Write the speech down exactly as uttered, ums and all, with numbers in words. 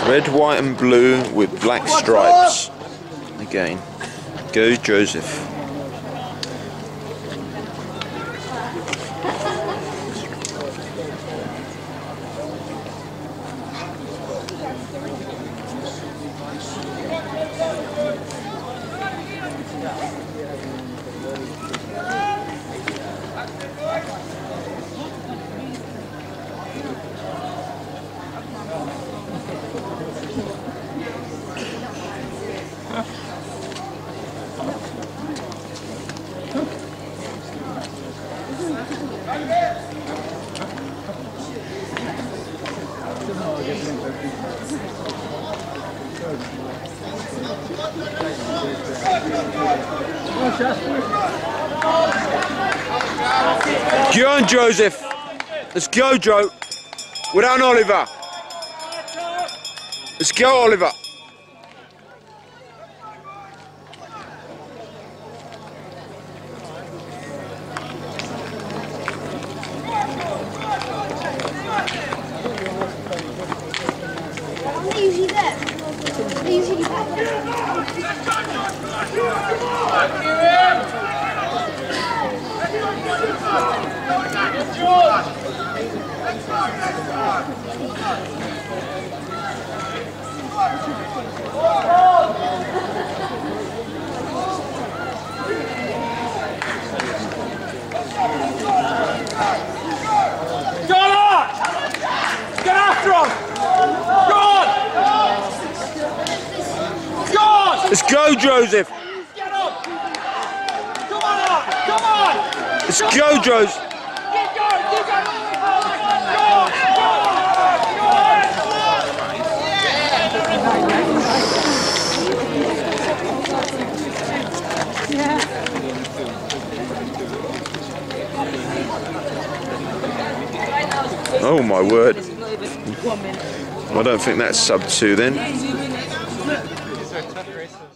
Red, white and blue with black stripes. Again. Go Joseph. Go on, Joseph. Let's go, Joe. Without Oliver. Let's go, Oliver. Easy there. Easy there. Let's go, Joseph. Get up. Come on, Art. Come on. Let's go, Joseph. Keep going. Keep going. Go. Oh my word. I don't think that's sub two then. These are tough races.